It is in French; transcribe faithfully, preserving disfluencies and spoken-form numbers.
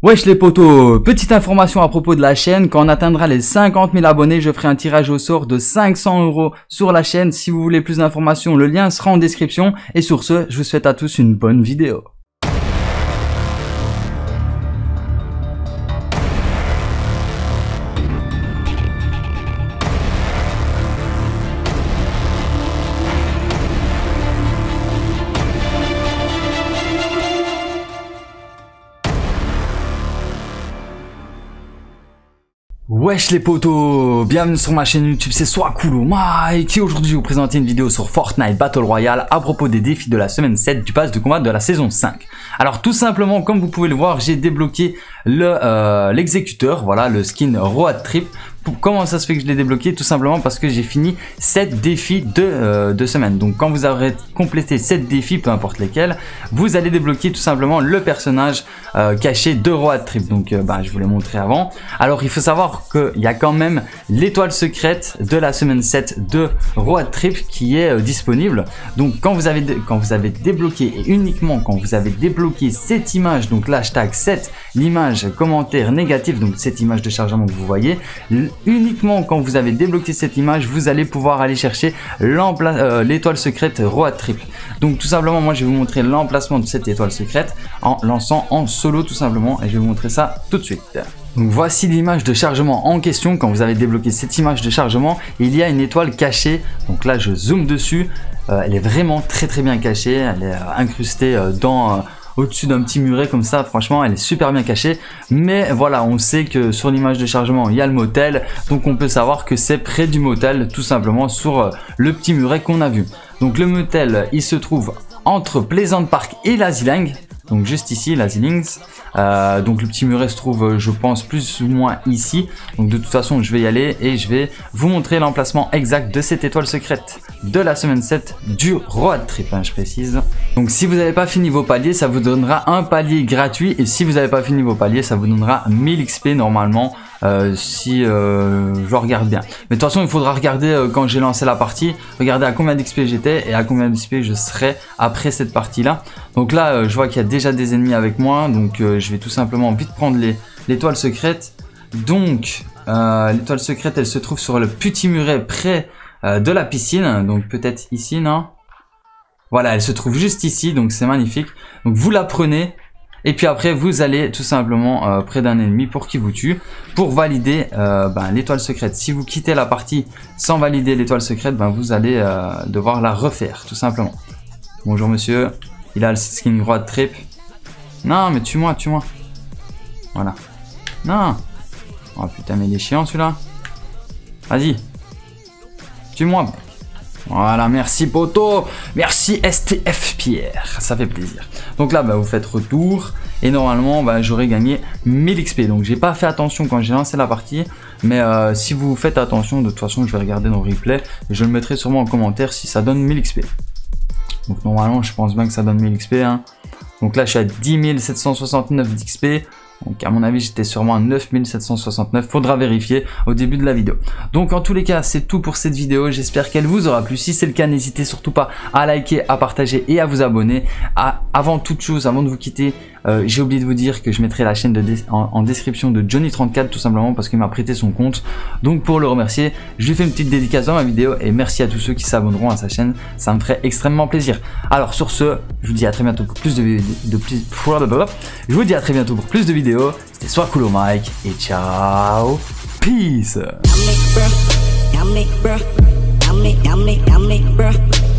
Wesh les potos, petite information à propos de la chaîne, quand on atteindra les cinquante mille abonnés, je ferai un tirage au sort de cinq cents euros sur la chaîne. Si vous voulez plus d'informations, le lien sera en description. Et sur ce, je vous souhaite à tous une bonne vidéo. Wesh les potos, bienvenue sur ma chaîne YouTube, c'est Swakulo Mike qui aujourd'hui vous présenter une vidéo sur Fortnite Battle Royale à propos des défis de la semaine sept du pass de combat de la saison cinq. Alors tout simplement, comme vous pouvez le voir, j'ai débloqué le euh, l'exécuteur, voilà le skin Road Trip. Comment ça se fait que je l'ai débloqué? Tout simplement parce que j'ai fini sept défis de, euh, de semaine. Donc quand vous aurez complété sept défis, peu importe lesquels, vous allez débloquer tout simplement le personnage euh, caché de Road Trip. Donc euh, bah, je vous l'ai montré avant. Alors il faut savoir qu'il y a quand même l'étoile secrète de la semaine sept de Road Trip qui est euh, disponible. Donc quand vous avez quand vous avez débloqué, et uniquement quand vous avez débloqué cette image, donc l'hashtag sept, l'image commentaire négatif, donc cette image de chargement que vous voyez, uniquement quand vous avez débloqué cette image, vous allez pouvoir aller chercher euh, l'étoile secrète Road Trip. Donc tout simplement, moi je vais vous montrer l'emplacement de cette étoile secrète en lançant en solo tout simplement, et je vais vous montrer ça tout de suite. Donc voici l'image de chargement en question. Quand vous avez débloqué cette image de chargement, il y a une étoile cachée. Donc là je zoome dessus, euh, elle est vraiment très très bien cachée, elle est euh, incrustée euh, dans... Euh, au-dessus d'un petit muret comme ça, franchement elle est super bien cachée. Mais voilà, on sait que sur l'image de chargement il y a le motel, donc on peut savoir que c'est près du motel tout simplement sur le petit muret qu'on a vu. Donc le motel il se trouve entre Pleasant Park et Lazyling, donc juste ici Lazylings. Euh, donc le petit muret se trouve je pense plus ou moins ici. Donc de toute façon je vais y aller et je vais vous montrer l'emplacement exact de cette étoile secrète de la semaine sept du Road Trip, hein, je précise. Donc si vous n'avez pas fini vos paliers, ça vous donnera un palier gratuit, et si vous n'avez pas fini vos paliers, ça vous donnera mille X P normalement, euh, si euh, je regarde bien. Mais de toute façon il faudra regarder euh, quand j'ai lancé la partie, regarder à combien d'X P j'étais et à combien d'X P je serai après cette partie là. Donc là euh, je vois qu'il y a déjà des ennemis avec moi, donc euh, je vais tout simplement vite prendre l'étoile secrète. Donc euh, l'étoile secrète elle se trouve sur le petit muret près euh, de la piscine, donc peut-être ici, non? Voilà, elle se trouve juste ici, donc c'est magnifique. Donc vous la prenez et puis après vous allez tout simplement euh, près d'un ennemi pour qu'il vous tue, pour valider euh, ben, l'étoile secrète. Si vous quittez la partie sans valider l'étoile secrète, ben, vous allez euh, devoir la refaire tout simplement. Bonjour monsieur, il a le skin Road Trip. Non mais tue-moi, tue-moi. Voilà. Non. Oh putain mais il est chiant celui-là. Vas-y. Tue-moi. Voilà, merci poto, merci S T F Pierre, ça fait plaisir. Donc là bah, vous faites retour et normalement bah, j'aurais gagné mille X P. Donc j'ai pas fait attention quand j'ai lancé la partie, mais euh, si vous faites attention, de toute façon je vais regarder dans le replay et je le mettrai sûrement en commentaire si ça donne mille X P. Donc normalement je pense bien que ça donne mille X P, hein. Donc là je suis à dix mille sept cent soixante-neuf d'X P. Donc à mon avis j'étais sûrement à neuf mille sept cent soixante-neuf, faudra vérifier au début de la vidéo. Donc en tous les cas c'est tout pour cette vidéo, j'espère qu'elle vous aura plu. Si c'est le cas, n'hésitez surtout pas à liker, à partager et à vous abonner. À, avant toute chose, avant de vous quitter, euh, j'ai oublié de vous dire que je mettrai la chaîne de en, en description de Johnny trente-quatre, tout simplement parce qu'il m'a prêté son compte. Donc pour le remercier, je lui fais une petite dédicace dans ma vidéo et merci à tous ceux qui s'abonneront à sa chaîne, ça me ferait extrêmement plaisir. Alors sur ce, je vous dis à très bientôt pour plus de vidéos. De plus... Je vous dis à très bientôt pour plus de vidéos. C'était Swakulo Mike et ciao, peace.